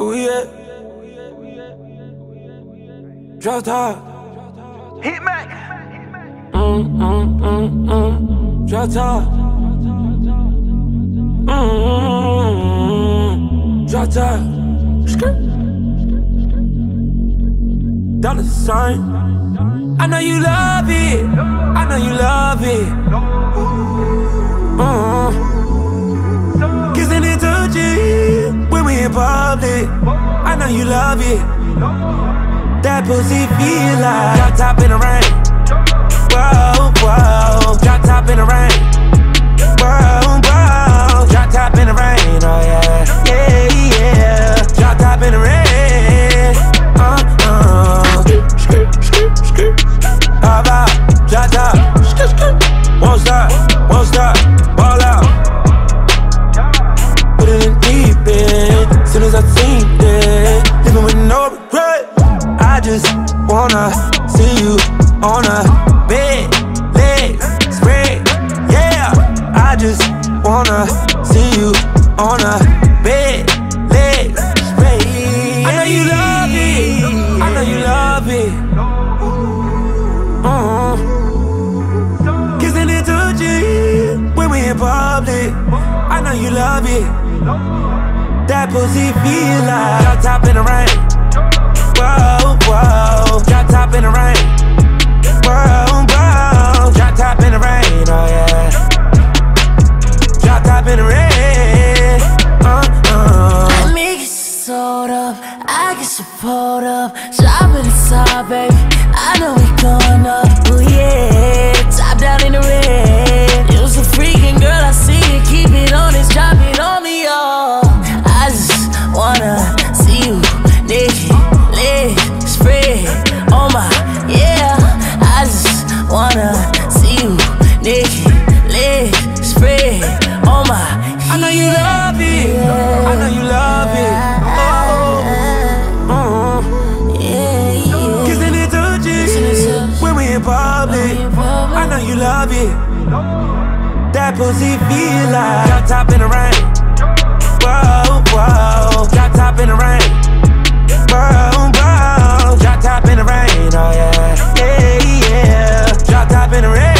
Oh yeah. Drop top. Hit Mac. Drop top. Drop top. Dollar sign. I know you love it. I know you love it. Kissing and touching when we in public. I know you love it. That pussy feel like drop top in the rain. Whoa, whoa. Drop top in the rain. Whoa, whoa. Drop top in the rain. Oh yeah, yeah, yeah. Drop top in the rain. How about drop top? Won't stop, ball out. Put it in deep end. Soon as I seen it, living with no regret. I just wanna see you on a bed, legs spread. Yeah, I just wanna see you on a bed, legs spread. I know you love it. I know you love it. Kissing and touching when we in public. I know you love it. That pussy feel like drop top in the rain. Whoa, whoa. Drop top in the rain. Whoa, whoa. Drop top in the rain. Oh yeah. Drop top in the rain. Let me get sold up, I get you pulled up. Shop in the top, baby, I know we going up. Oh yeah, top down in the red. You's a freaking girl, I see it. Keep it on this, drop it on me, y'all. I just wanna see you naked, legs spread. Oh my, yeah. I just wanna see you naked, legs spread. Oh my, I know you love it. I know you love it. Kissing and touching when we in public. I know you love it. That pussy feel like drop top in the rain. Whoa, whoa. Drop top in the rain. Whoa, whoa. Drop top in the rain. Oh yeah, yeah, yeah. Drop top in the rain.